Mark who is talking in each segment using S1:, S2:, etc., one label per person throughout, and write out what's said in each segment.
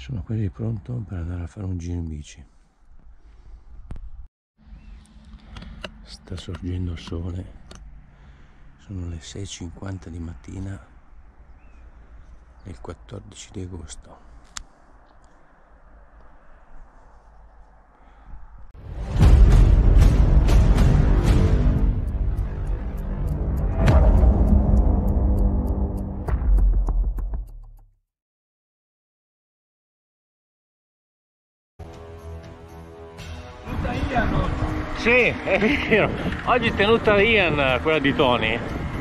S1: Sono quasi pronto per andare a fare un giro in bici. Sta sorgendo il sole, sono le 6:50 di mattina del 14 di agosto. Sì, è vero, oggi è tenuta Ian, quella di Tony.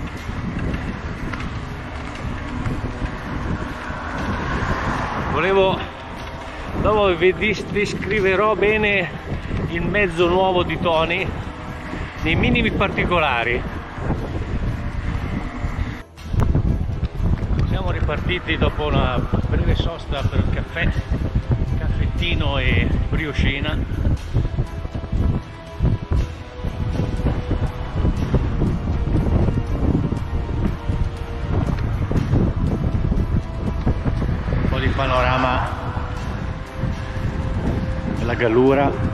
S1: Dopo vi descriverò bene il mezzo nuovo di Tony, nei minimi particolari. Siamo ripartiti dopo una breve sosta per il caffè, caffettino e brioscina. Panorama della Gallura.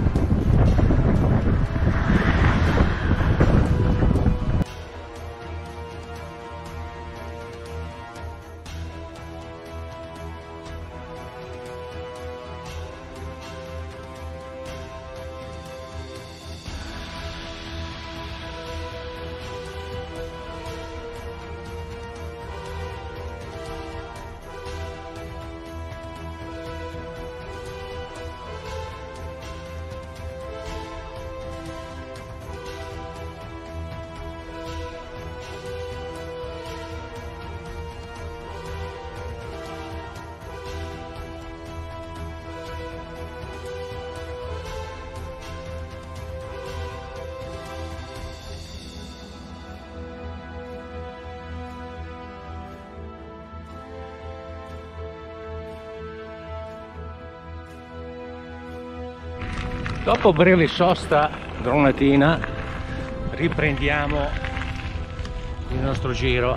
S1: Dopo breve sosta dronatina riprendiamo il nostro giro.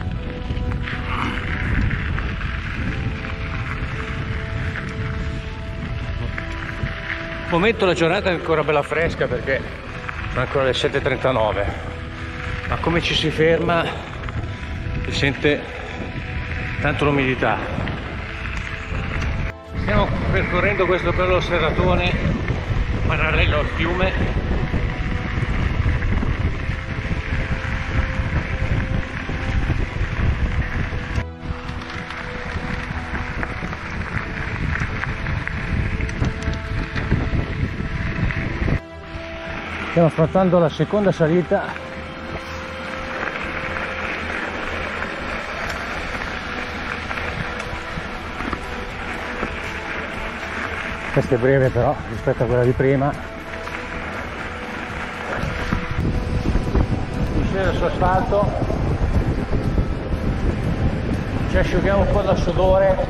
S1: Al momento la giornata è ancora bella fresca perché sono ancora le 7:39, ma come ci si ferma si sente tanto l'umidità. Stiamo percorrendo questo bello serratone parallelo al fiume. Stiamo affrontando la seconda salita. Questa è breve però rispetto a quella di prima. Si scende sull'asfalto, ci asciughiamo un po' dal sudore.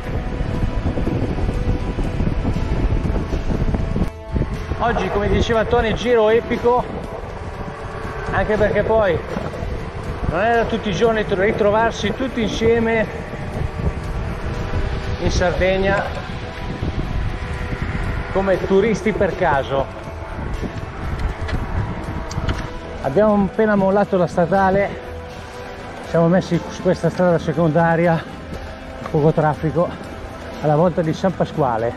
S1: Oggi, come diceva Tony, giro epico, anche perché poi non è da tutti i giorni ritrovarsi tutti insieme in Sardegna come turisti per caso. Abbiamo appena mollato la statale, siamo messi su questa strada secondaria, poco traffico, alla volta di San Pasquale.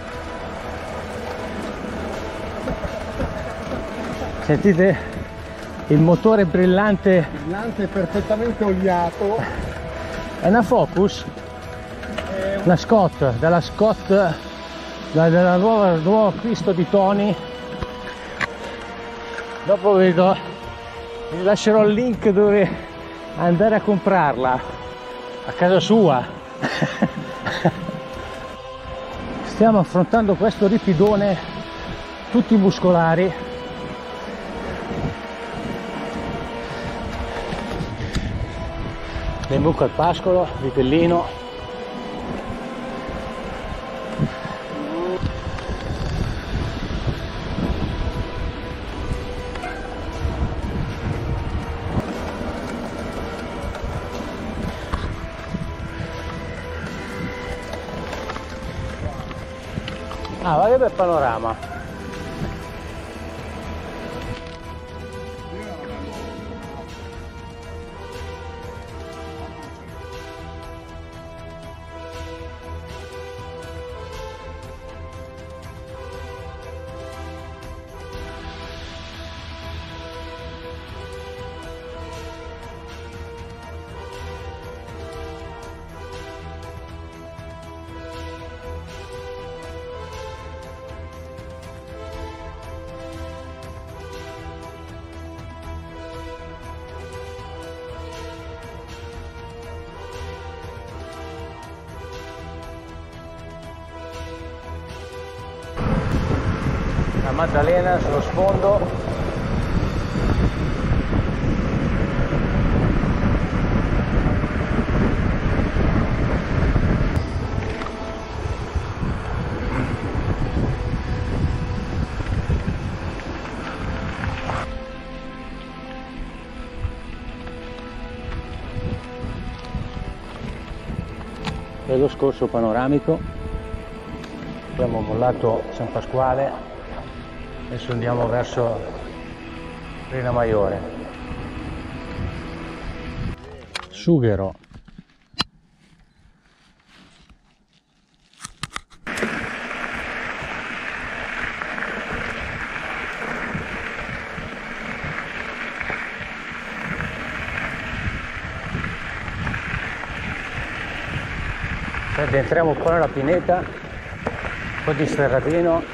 S1: Sentite il motore brillante,
S2: perfettamente oliato.
S1: è una Focus, una Scott, dalla Scott, della nuovo acquisto di Tony. Dopo vi lascerò il link dove andare a comprarla, a casa sua. Stiamo affrontando questo ripidone tutti muscolari. In bocca al pascolo, vitellino. Ah, va che bel panorama. La Maddalena sullo sfondo. E lo scorso panoramico. Abbiamo mollato San Pasquale. Adesso andiamo verso Rena Maiore. Sughero. Adesso entriamo un po' nella pineta, un po' di sterratino.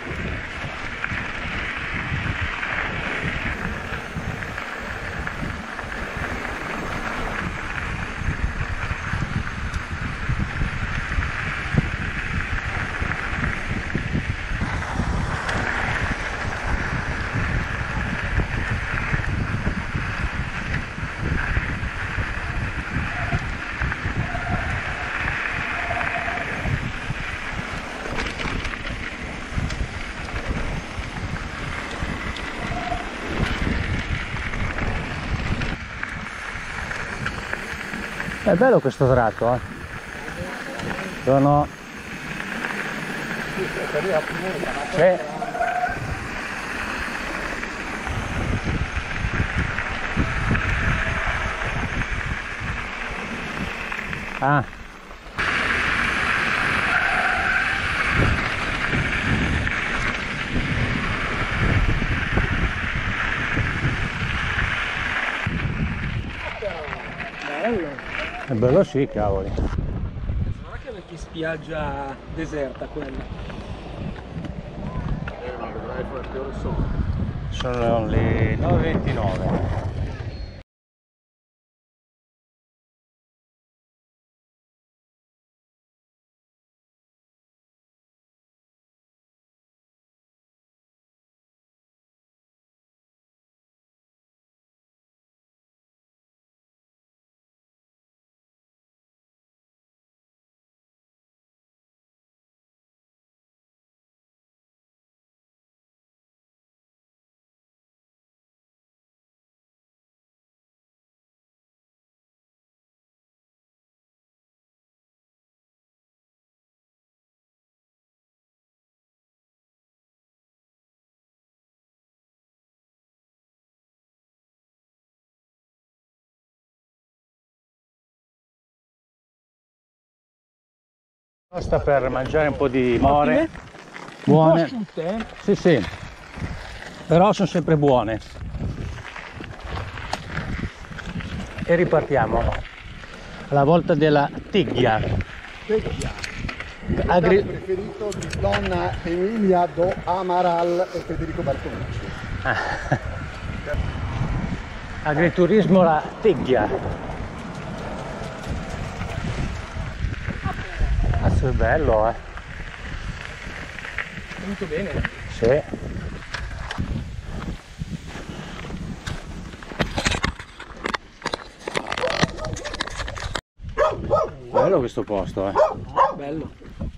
S1: È bello questo tratto, eh? Sono... Sì. Ah. È bello sì, cavoli.
S2: Guarda che vecchia spiaggia deserta quella. Ma vedrai quante ore sono.
S1: Sono le 9:29. Sta per mangiare un po' di more. Buone.
S2: Asciutte?
S1: Sì, sì. Però sono sempre buone. E ripartiamo. Alla volta della Teggia.
S2: Vecchia. Il preferito di donna Emilia do Amaral e Federico Bertolucci.
S1: Agriturismo la Teggia. Cazzo, è bello, eh.
S2: È venuto bene.
S1: Sì. Bello questo posto, eh.
S2: Bello.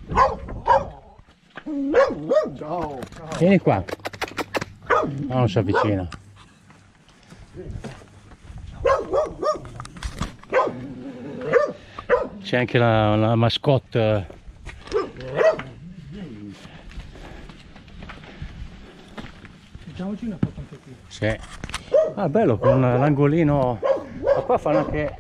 S2: Ciao.
S1: Vieni qua. No, non si avvicina. C'è anche la mascotte.
S3: Facciamoci una foto anche qui.
S1: Sì. Ah, bello con l'angolino. Ma qua fanno anche...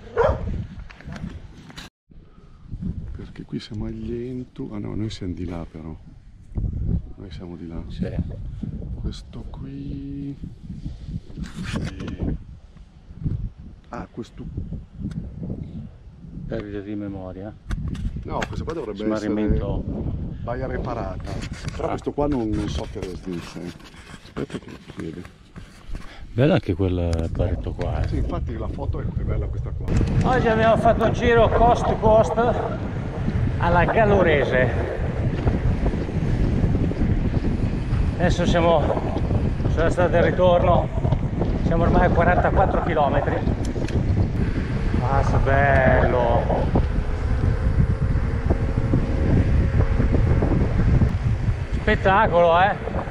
S2: Perché qui siamo agli Entu. Ah no, noi siamo di là però. Noi siamo di là.
S1: Sì.
S2: Questo qui... Ah, questo...
S1: Perdita di memoria.
S2: No, questo qua dovrebbe
S1: Smarrimento.
S2: essere baia reparata. Però questo qua non so che resistenza è. Aspetta che chiede.
S1: Bello anche quel paretto qua.
S2: Sì, infatti la foto è bella questa qua.
S1: Oggi abbiamo fatto un giro coast to coast alla Gallurese. Adesso siamo sulla strada del ritorno, siamo ormai a 44 km. Ah, che bello! Spettacolo, eh!